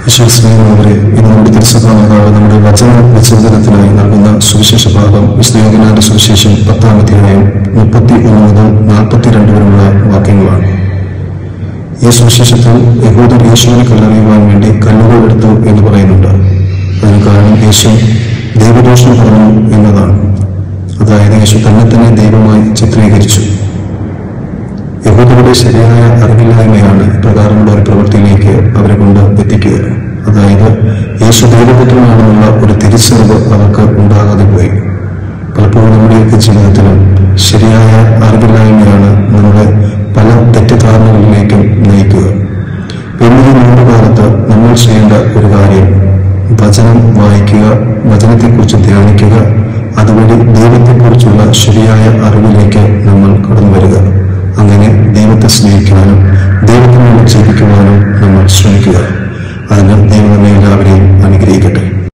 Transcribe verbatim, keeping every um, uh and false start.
വിശ്വാസികളെ ഇന്ന് നമ്മുടെ തിരുസഭാമാതാവ് നമ്മുടെ വചന വിചിന്തനത്തിനായി നൽകുന്ന സുവിശേഷ ഭാഗം വിശുദ്ധ യോഹന്നാന്റെ സുവിശേഷം പത്താം അധ്യായം മുപ്പത്തി ഒന്ന് മുതൽ നാൽപ്പത്തിരണ്ട് വരെയുള്ള വാക്യങ്ങളാണ്. ഈ സുവിശേഷത്തിൽ യഹൂദർ യേശുവിനെ കല്ലെറിയുവാൻ വേണ്ടി കല്ലുകൾ എടുത്തു എന്ന് പറയുന്നുണ്ട്. അതിന് കാരണം യേശു ദൈവദോഷം പറഞ്ഞു എന്നതാണ്. അതായത് യേശു തന്നെ തന്നെ ദൈവമായി ചിത്രീകരിച്ചു. യഹൂദരുടെ ശരിയായ അറിവില്ലായ്മയാണ് പ്രകാരമുള്ള ഒരു പ്രവൃത്തിയിലേക്ക് അവരെ കൊണ്ട് എത്തിക്കുക. അതായത് യേശു ദൈവപുത്രനാണെന്നുള്ള ഒരു തിരിച്ചറിവ് അവർക്ക് ഉണ്ടാകാതെ പോയി. പലപ്പോഴും നമ്മുടെയൊക്കെ ജീവിതത്തിലും ശരിയായ അറിവില്ലായ്മയാണ് നമ്മളെ പല തെറ്റിദ്ധാരണകളിലേക്കും നയിക്കുക. പിന്നീട് മുമ്പ് കാലത്ത് നമ്മൾ ചെയ്യേണ്ട ഒരു കാര്യം വചനം വായിക്കുക, വചനത്തെക്കുറിച്ച് ധ്യാനിക്കുക, അതുവഴി ദൈവത്തെക്കുറിച്ചുള്ള ശരിയായ അറിവിലേക്ക് നമ്മൾ കടന്നു വരിക. അങ്ങനെ ദൈവത്തെ സ്നേഹിക്കുവാനും ദൈവത്തിനോട് ജീവിക്കുവാനും നമ്മൾ ശ്രമിക്കുക. അതിന് ദൈവം നമ്മെ